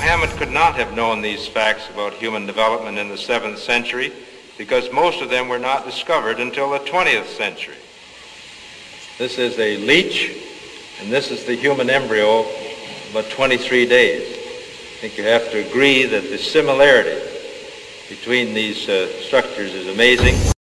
Mohammed could not have known these facts about human development in the 7th century because most of them were not discovered until the 20th century. This is a leech, and this is the human embryo, about 23 days. I think you have to agree that the similarity between these structures is amazing.